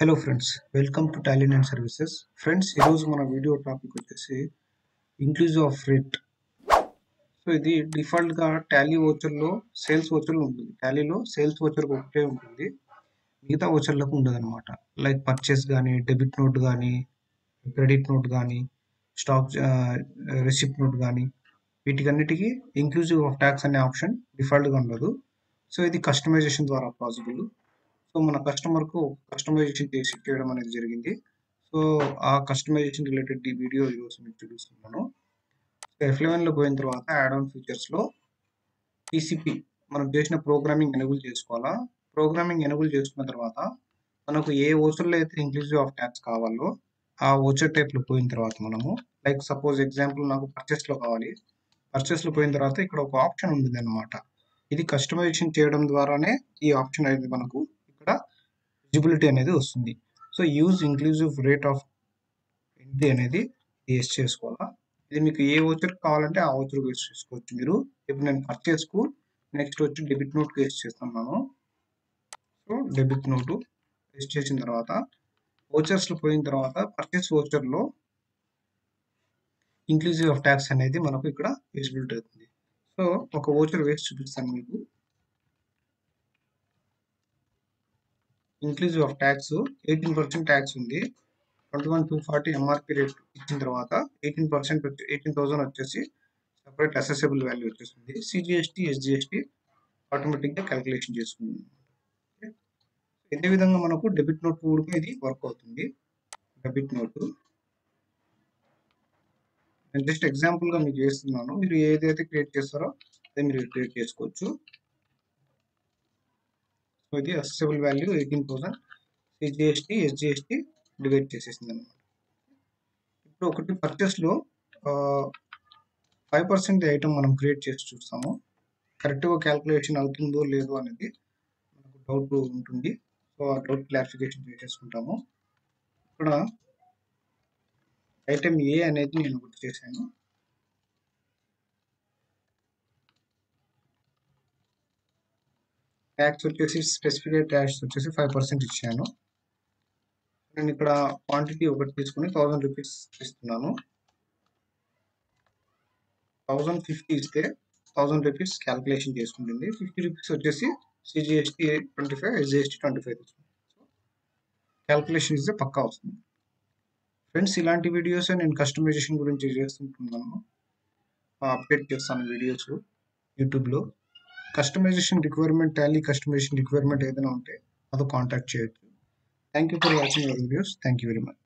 Hello friends, welcome to Tally Services. Friends, ఈరోజు మన video topic వచ్చేసి ఇంక్లూజివ్ ఆఫ్ రేట్. సో ఇది డిఫాల్ట్గా టాలీ ఓచర్లో సేల్స్ ఓచర్లో ఉంటుంది. టాలీలో సేల్స్ ఓచర్ ఒకటే ఉంటుంది, మిగతా ఓచర్లకు ఉండదు అనమాట. లైక్ పర్చేస్ కానీ, డెబిట్ నోట్ కానీ, క్రెడిట్ నోట్ కానీ, స్టాక్ రిసిప్ట్ నోట్ కానీ, వీటికన్నిటికీ ఇంక్లూజివ్ ఆఫ్ ట్యాక్స్ అనే ఆప్షన్ డిఫాల్ట్గా ఉండదు. సో ఇది కస్టమైజేషన్ ద్వారా పాసిబుల్. సో మన కస్టమర్కు కస్టమైజేషన్ చేసి చేయడం అనేది జరిగింది. సో ఆ కస్టమైజేషన్ రిలేటెడ్ ఈ వీడియో ఈరోజు మీకు చూపిస్తున్నాను. F11లో పోయిన తర్వాత యాడ్ ఆన్ ఫీచర్స్లో టీసీపీ మనం చేసిన ప్రోగ్రామింగ్ ఎనేబుల్ చేసుకోవాలా. ప్రోగ్రామింగ్ ఎనేబుల్ చేసుకున్న తర్వాత మనకు ఏ ఓచర్లో అయితే ఇంక్లూజివ్ ఆఫ్ ట్యాక్స్ కావాలో ఆ ఓచర్ టైప్లో పోయిన తర్వాత మనము లైక్ సపోజ్ ఎగ్జాంపుల్ నాకు పర్చేస్లో కావాలి. పర్చేస్లో పోయిన తర్వాత ఇక్కడ ఒక ఆప్షన్ ఉంటుంది అనమాట. ఇది కస్టమైజేషన్ చేయడం ద్వారానే ఈ ఆప్షన్ అనేది మనకు ఇక్కడ విజిబిలిటీ అనేది వస్తుంది. So use inclusive rate of entry అనేది ఎస్ చేసుకోవాలా. ఇది మీకు ఏ ఓచర్ కావాలంటే ఆ ఓచర్ వేస్ట్ చేసుకోవచ్చు మీరు. ఇప్పుడు నేను పర్చేస్కు నెక్స్ట్ వచ్చి డెబిట్ నోట్ వేస్ట్ చేస్తున్నాను. సో డెబిట్ నోటు వేస్ట్ చేసిన తర్వాత ఓచర్స్లో పోయిన తర్వాత పర్చేస్ ఓచర్లో ఇంక్లూజివ్ ఆఫ్ ట్యాక్స్ అనేది మనకు ఇక్కడ విజిబిలిటీ అవుతుంది. సో ఒక ఓచర్ వేస్ట్ చూపిస్తాను మీకు. ఇంక్లూజివ్ ఆఫ్ ట్యాక్స్ 18% ట్యాక్స్ ఉంది. 21,240 ఎంఆర్పి రేట్ ఇచ్చిన తర్వాత 18% 18,000 వచ్చేసి సెపరేట్ అసెసబుల్ వాల్యూ వచ్చేసింది. సిజిఎస్టీ ఎస్జిఎస్టీ ఆటోమేటిక్గా క్యాలిక్యులేషన్ చేసుకుంది. ఇదే విధంగా మనకు డెబిట్ నోట్ కూడా ఇది వర్క్ అవుతుంది. డెబిట్ నోటు నేను జస్ట్ ఎగ్జాంపుల్గా మీకు చేస్తున్నాను. మీరు ఏదైతే క్రియేట్ చేస్తారో అదే మీరు క్రియేట్ చేసుకోవచ్చు. సో ఇది assessable value 18,000 CGST SGST divide చేసేసింది అనమాట. ఇప్పుడు ఒకటి పర్చేస్లో 5% ఐటమ్ మనం క్రియేట్ చేసి చూస్తాము. కరెక్ట్గా క్యాల్కులేషన్ అవుతుందో లేదో అనేది మనకు డౌట్ ఉంటుంది. సో ఆ డౌట్ క్లారిఫికేషన్ చేసేసుకుంటాము. ఇక్కడ ఐటమ్ ఏ అనేది నేను గుర్తు చేశాను. ట్యాక్స్ వచ్చేసి స్పెసిఫిక్ ట్యాక్స్ వచ్చేసి 5% ఇచ్చాను. నేను ఇక్కడ క్వాంటిటీ ఒకటి తీసుకుని 1000 రూపీస్ ఇస్తున్నాను. 1050 ఇస్తే 1000 రూపీస్ క్యాల్కులేషన్ చేసుకుంటుంది. 50 రూపీస్ వచ్చేసి సిజిఎస్టీ 25 ఎస్జిఎస్టీ 25 తీసుకుంటుంది. సో క్యాల్కులేషన్ ఇస్తే పక్కా వస్తుంది. ఫ్రెండ్స్, ఇలాంటి వీడియోస్ నేను కస్టమైజేషన్ గురించి చేస్తుంటున్నాను. అప్డేట్ చేస్తాను వీడియోస్ యూట్యూబ్లో. Customization requirement, Tally customization requirement ఏదైనా ఉంటే అదో కాంటాక్ట్ చేయొచ్చు. Thank you for watching our videos. Thank you very much.